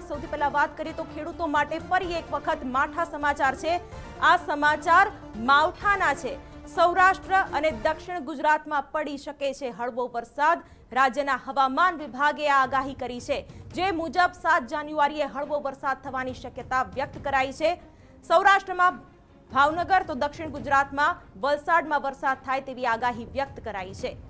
સૌથી પહેલા વાત કરીએ તો ખેડૂતો માટે ફરી એક વખત માઠા સમાચાર છે। આ સમાચાર માવઠાના છે। સૌરાષ્ટ્ર અને દક્ષિણ ગુજરાતમાં પડી શકે છે હળવો વરસાદ। રાજ્યના હવામાન વિભાગે આ આગાહી કરી છે, જે મુજબ 7 જાન્યુઆરીએ હળવો વરસાદ થવાની શક્યતા વ્યક્ત કરાઈ છે। સૌરાષ્ટ્રમાં ભાવનગર તો દક્ષિણ ગુજરાતમાં વલસાડમાં વરસાદ થાય તેવી આગાહી વ્યક્ત કરાઈ છે।